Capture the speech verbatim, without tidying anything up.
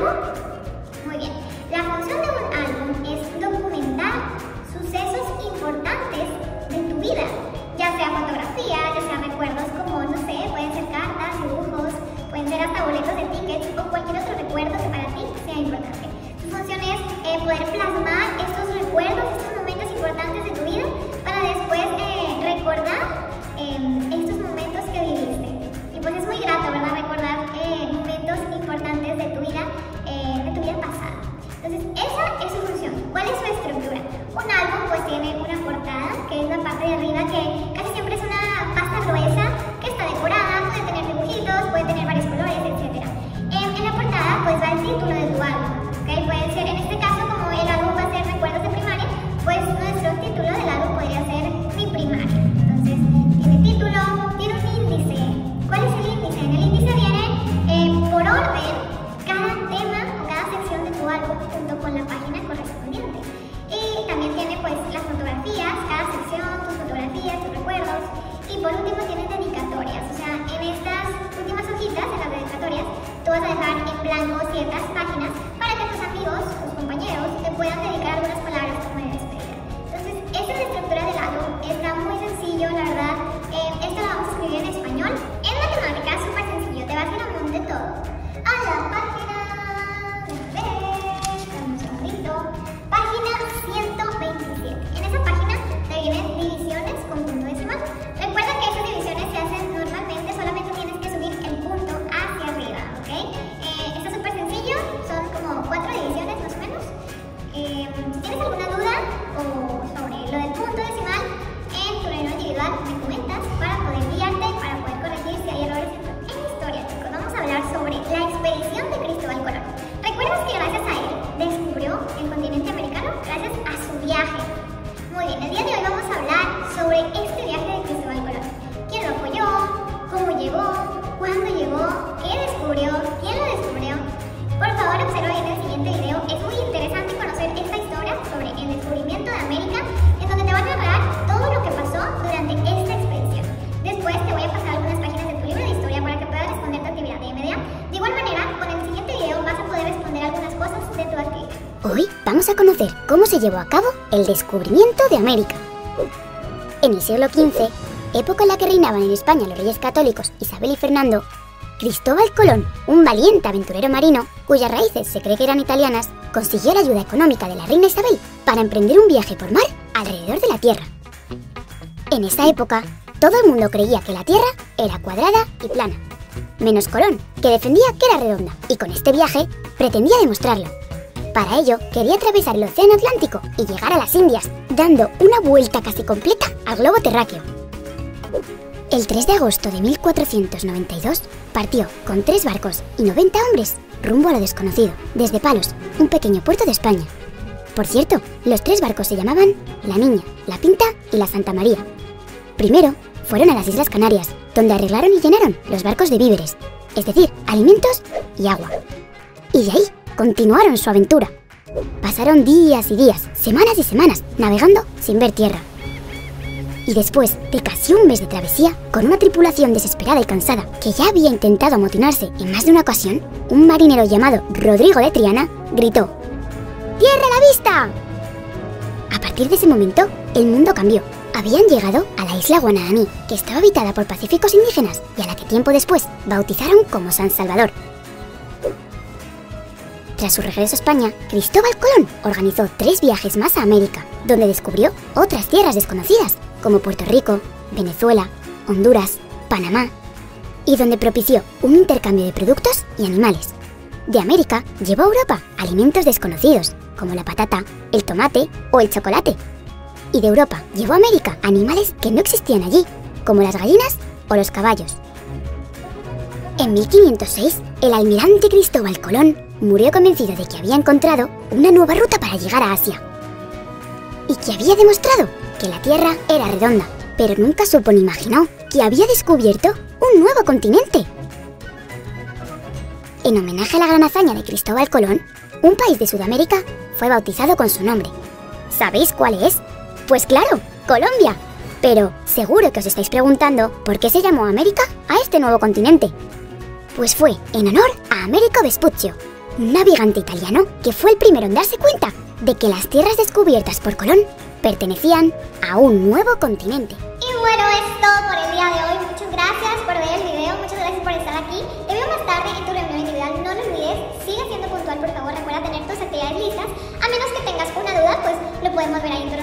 álbum? Muy bien. La función de un álbum es documentar sucesos importantes de tu vida, ya sea fotografía, ya sea recuerdos como, no sé, pueden ser cartas, dibujos, pueden ser hasta boletos de tickets o cualquier otro recuerdo que para ti sea importante. Su función es eh, poder plasmar estos recuerdos, estos momentos importantes de tu vida para después eh, recordar eh, estos momentos que viviste. Y pues es muy grato, ¿verdad? Recordar eh, momentos importantes de tu vida, eh, de tu vida pasada. Entonces, esa es su función. ¿Cuál es su estructura? Un álbum pues tiene una portada, que es la parte de arriba, que casi siempre es una pasta gruesa, que está decorada, puede tener dibujitos, puede tener varios colores, etcétera. En, en la portada pues va el título de tu álbum, ¿ok? Puede ser, en este caso, como el álbum va a ser recuerdos de primaria, pues nuestro título del álbum podría ser Mi Primaria. Entonces, tiene título, tiene un índice. ¿Cuál es el índice? En el índice viene eh, por orden cada tema o cada sección de tu álbum junto con la página correspondiente. Y también tiene pues las fotografías, cada sección, tus fotografías, tus recuerdos. Y por último tienes dedicatorias, o sea, en estas últimas hojitas, en las dedicatorias, tú vas a dejar en blanco ciertas páginas para que tus amigos, tus compañeros, te puedan dedicar algunas palabras como de despedida. Entonces, esta es la estructura del álbum, está muy sencillo, la verdad. Eh, esto lo vamos a escribir en español. En matemáticas, súper sencillo, te vas a ir a un de todo. A la página, dame un segundito, página ciento veintisiete. En esa página te vienen divisiones con punto decimal. Recuerda que esas divisiones se hacen normalmente, solamente tienes que subir el punto hacia arriba, ¿ok? Eh, esto es súper sencillo, son como cuatro divisiones más o menos. Eh, si tienes alguna duda o sobre lo del punto decimal, en tu reunión individual me comentas para poder guiarte, para poder corregir si hay errores en tu historia, chicos. Vamos a hablar sobre la expedición de Cristóbal Colón. ¿Recuerdas que gracias a él descubrió el continente americano? Gracias a su viaje. Muy bien, el día de hoy vamos a hablar sobre este viaje de Cristóbal Colón. ¿Quién lo apoyó? ¿Cómo llegó? ¿Cuándo llegó? ¿Qué descubrió? ¿Quién lo descubrió? Por favor, observa bien el siguiente video. Es muy interesante conocer esta historia sobre el descubrimiento de América, en donde te va a narrar todo lo que pasó durante esta expedición. Después te voy a pasar algunas páginas de tu libro de historia para que puedas responder tu actividad de inmediato. De igual manera, con el siguiente video vas a poder responder algunas cosas de tu actividad. Hoy vamos a conocer cómo se llevó a cabo el descubrimiento de América. En el siglo quince, época en la que reinaban en España los reyes católicos Isabel y Fernando, Cristóbal Colón, un valiente aventurero marino, cuyas raíces se cree que eran italianas, consiguió la ayuda económica de la reina Isabel para emprender un viaje por mar alrededor de la Tierra. En esa época, todo el mundo creía que la Tierra era cuadrada y plana, menos Colón, que defendía que era redonda, y con este viaje pretendía demostrarlo. Para ello, quería atravesar el océano Atlántico y llegar a las Indias, dando una vuelta casi completa al globo terráqueo. El tres de agosto de mil cuatrocientos noventa y dos partió con tres barcos y noventa hombres rumbo a lo desconocido, desde Palos, un pequeño puerto de España. Por cierto, los tres barcos se llamaban La Niña, La Pinta y La Santa María. Primero fueron a las Islas Canarias, donde arreglaron y llenaron los barcos de víveres, es decir, alimentos y agua. Y de ahí continuaron su aventura. Pasaron días y días, semanas y semanas, navegando sin ver tierra. Y después de casi un mes de travesía, con una tripulación desesperada y cansada que ya había intentado amotinarse en más de una ocasión, un marinero llamado Rodrigo de Triana gritó: ¡Tierra a la vista! A partir de ese momento, el mundo cambió. Habían llegado a la isla Guanahani, que estaba habitada por pacíficos indígenas y a la que tiempo después bautizaron como San Salvador. Tras su regreso a España, Cristóbal Colón organizó tres viajes más a América, donde descubrió otras tierras desconocidas, como Puerto Rico, Venezuela, Honduras, Panamá, y donde propició un intercambio de productos y animales. De América llevó a Europa alimentos desconocidos, como la patata, el tomate o el chocolate. Y de Europa llevó a América animales que no existían allí, como las gallinas o los caballos. En mil quinientos seis, el almirante Cristóbal Colón murió convencido de que había encontrado una nueva ruta para llegar a Asia y que había demostrado que la Tierra era redonda, pero nunca supo ni imaginó que había descubierto un nuevo continente. En homenaje a la gran hazaña de Cristóbal Colón, un país de Sudamérica fue bautizado con su nombre. ¿Sabéis cuál es? Pues claro, Colombia. Pero seguro que os estáis preguntando por qué se llamó América a este nuevo continente. Pues fue en honor a Américo Vespuccio, un navegante italiano que fue el primero en darse cuenta de que las tierras descubiertas por Colón pertenecían a un nuevo continente. Y bueno, es todo por el día de hoy. Muchas gracias por ver el video, muchas gracias por estar aquí. Te veo más tarde en tu reunión individual. No lo olvides, sigue siendo puntual, por favor. Recuerda tener tus actividades listas. A menos que tengas una duda, pues lo podemos ver ahí en tu